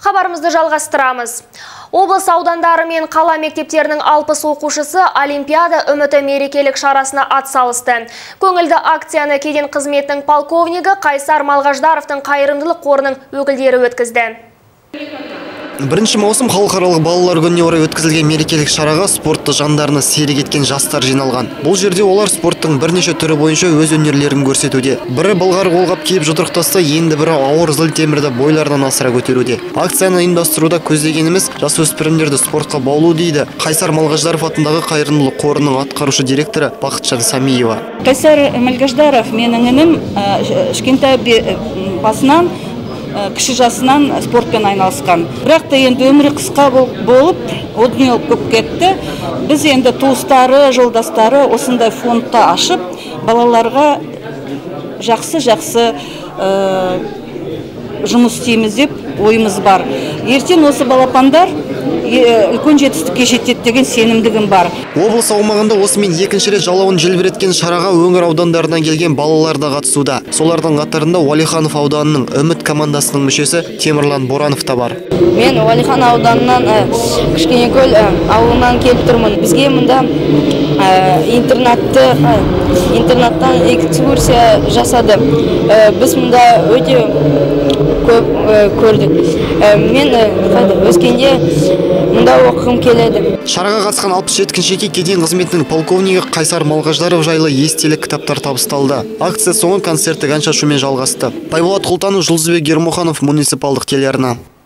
Хабарымызды жалғастырамыз. Облыс аудандары мен қала мектептерінің 60 оқушысы Олимпиада үміті мерекелік шарасына атсалысты. Көңілді акцияны кеден қызметінің полковнигі Қайсар Малғаждаровтың қайырымдылық қорының өкілдері өткізді. 1 маусым халықаралық балалар күніне орай өткізілген мерекелік шараға спортты жандарына серік еткен жастар жиналған. Бұл жерде олар спорттың бірнеше түрі бойынша өз өнерлерін көрсетуде. Бірі былғары қолғап киіп жұдырықтасса, енді бірі ауыр зіл темірді бойлардан асыра көтеруде. Акцияны ұйымдастыруда көздегеніміз жасөспірімдерді спортқа баулу дейді Қайсар Малғаждаров атындағы қайырымдылық қорының атқарушы директоры Бақытжан Самиева. Қайсар Малғаждаров менің інім кішкентай басынан кіші жасынан спортпен айналысқан. Бірақ та енді өмірі қысқа болып, о дүние көп кетті. Біз енді туыстары, жолдастары осындай фондты ашып, балаларға жақсы жұмыс істейміз деп ойымыз бар. Ертең осы балапандар үлкен жетістікке жетеді деген сенімдігім бар. Облыс аумағында осымен екінші рет жалауын желбіреткен шараға өңір аудандарынан келген балалар да қатысуда. Солардың қатарында Уәлиханов ауданының үміт командасының мүшесі Темірлан Боранов та бар. Мен Уәлихан ауданынан Кішкенекөл ауылынан келіп тұрмын. Бізге мұнда интернаттан экскурсия жасады. Біз мұнда өте көп көрдік. Мен өскенде мұнда оқығым келеді. Шараға қатысқан 67-ші кеден қызметінің полковнигі Қайсар Малғаждаров жайлы естелік кітаптар табысталды. Акция соңы концерттік ән шашумен жалғасты. Байболат Құлтанов, Жұлдызбек Ермұханов, муниципалдық телеарна.